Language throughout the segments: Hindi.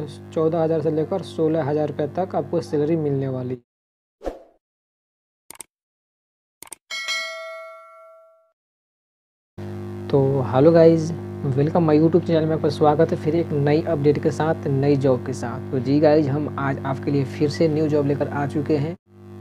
14,000 से लेकर 16,000 रुपये तक आपको सैलरी मिलने वाली। तो hello guys, welcome my YouTube channel में आपका स्वागत है फिर एक नई अपडेट के साथ, नई जॉब के साथ। तो जी गाइज़, हम आज आपके लिए फिर से न्यू जॉब लेकर आ चुके हैं।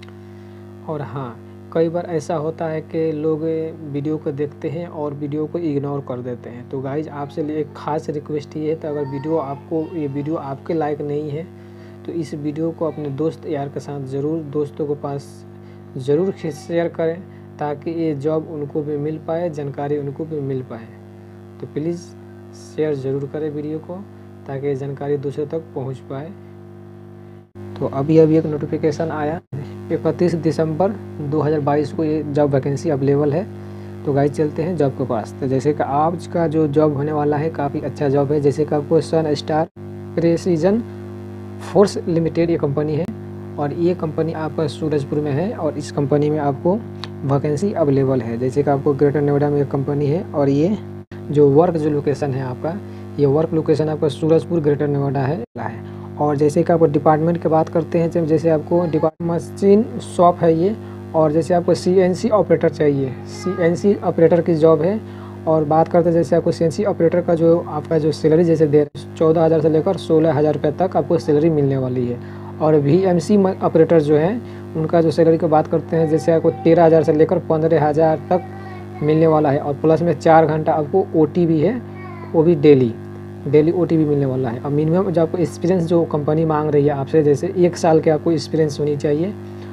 और हाँ, कई बार ऐसा होता है कि लोग वीडियो को देखते हैं और वीडियो को इग्नोर कर देते हैं। तो गाइज़, आपसे लिए एक ख़ास रिक्वेस्ट ये है, तो अगर ये वीडियो आपके लायक नहीं है तो इस वीडियो को अपने दोस्त यार के साथ दोस्तों के पास ज़रूर शेयर करें, ताकि ये जॉब उनको भी मिल पाए, जानकारी उनको भी मिल पाए। तो प्लीज़ शेयर ज़रूर करें वीडियो को, ताकि जानकारी दूसरों तक पहुंच पाए। तो अभी एक नोटिफिकेशन आया 31 दिसंबर 2022 को ये जॉब वैकेंसी अवेलेबल है। तो गाइस, चलते हैं जॉब के पास। तो जैसे कि आज का जो जॉब होने वाला है काफ़ी अच्छा जॉब है। जैसे कि आपको Sun Star Precision Force Limited ये कंपनी है, और ये कंपनी आपका सूरजपुर में है, और इस कंपनी में आपको वैकेंसी अवेलेबल है। जैसे कि आपको ग्रेटर नोएडा में एक कंपनी है, और ये जो लोकेशन है आपका, ये वर्क लोकेशन आपका सूरजपुर ग्रेटर नोएडा है। और जैसे कि आपको डिपार्टमेंट की बात करते हैं, जैसे आपको डिपार्टमेंट मशीन शॉप है ये, और जैसे आपको CNC ऑपरेटर चाहिए, CNC ऑपरेटर की जॉब है। और बात करते हैं जैसे आपको CNC ऑपरेटर का आपका सैलरी जैसे दे 14,000 से लेकर 16,000 रुपये तक आपको सैलरी मिलने वाली है। और VMC ऑपरेटर जो है, उनका जो सैलरी की बात करते हैं, जैसे आपको 13,000 से लेकर 15,000 तक मिलने वाला है। और प्लस में 4 घंटा आपको OT भी है, वो भी डेली OT भी मिलने वाला है। और मिनिमम जो आपको एक्सपीरियंस जो कंपनी मांग रही है आपसे, जैसे 1 साल के आपको एक्सपीरियंस होनी चाहिए।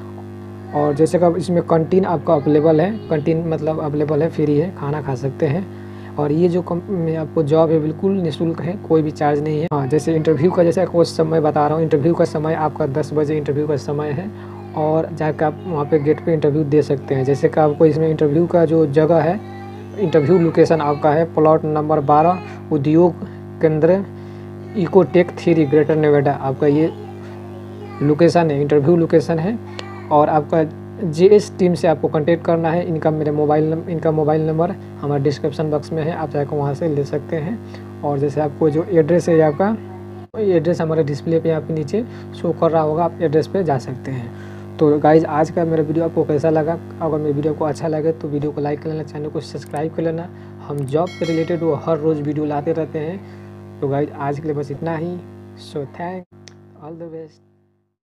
और जैसे कि इसमें कैंटीन आपका अवेलेबल है, कैंटीन मतलब अवेलेबल है, फ्री है, खाना खा सकते हैं। और ये जो आपको जॉब है बिल्कुल निःशुल्क है, कोई भी चार्ज नहीं है। हाँ, जैसे इंटरव्यू का जैसे कुछ समय बता रहा हूँ, इंटरव्यू का समय आपका 10 बजे इंटरव्यू का समय है, और जाकर आप वहाँ पे गेट पे इंटरव्यू दे सकते हैं। जैसे कि आपको इसमें इंटरव्यू का जो जगह है, इंटरव्यू लोकेशन आपका है प्लॉट नंबर 12, उद्योग केंद्र इकोटेक 3 ग्रेटर नोएडा, आपका ये लोकेशन है, इंटरव्यू लोकेशन है। और आपका JS टीम से आपको कांटेक्ट करना है। इनका मोबाइल नंबर हमारे डिस्क्रिप्शन बॉक्स में है, आप जाकर वहाँ से ले सकते हैं। और जैसे आपको जो एड्रेस है आपका, एड्रेस हमारे डिस्प्ले पे यहाँ पे नीचे शो कर रहा होगा, आप एड्रेस पे जा सकते हैं। तो गाइज़, आज का मेरा वीडियो आपको कैसा लगा? अगर मेरे वीडियो को अच्छा लगे तो वीडियो को लाइक कर लेना, चैनल को सब्सक्राइब कर लेना। हम जॉब से रिलेटेड वो हर रोज़ वीडियो लाते रहते हैं। तो गाइज़, आज के लिए बस इतना ही। So thank all the best.